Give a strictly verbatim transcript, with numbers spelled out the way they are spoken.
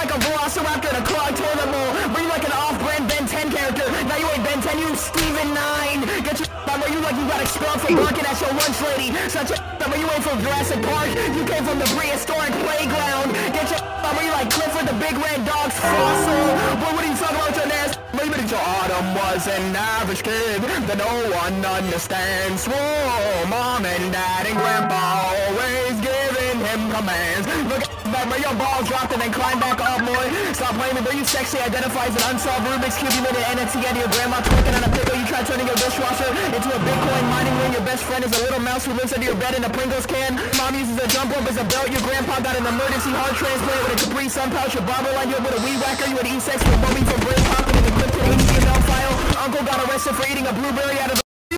like a velociraptor in a clogged toilet bowl. Breathe like an off-brand Ben ten character. Now you ain't Ben ten, you Steven nine. Get your on where you like you got expelled from barking at your lunch lady. Such a on where you ain't from Jurassic Park. You came from the prehistoric playground. Get your on where you like Clifford the big red dog's fossil. But what are you talking about with your nasty? Maybe your Autumn was an average kid that no one understands. Whoa, mom and dad and grandpa always giving him commands. Look at where your ball dropped and then climb back up, boy. Stop blaming, though you sexy identifies an unsolved Rubik's Cube. You made an N F T out of your grandma twerking on a pickle. You tried turning your dishwasher into a Bitcoin mining ring. Your best friend is a little mouse who lives under your bed in a Pringles can. Mom uses a jump rope as a belt. Your grandpa got an emergency heart transplant with a Capri Sun pouch. Your barber lined you up with a weed whacker. You had E-sex with bumming from brain popping in the crypto H T M L file. Uncle got arrested for eating a blueberry out of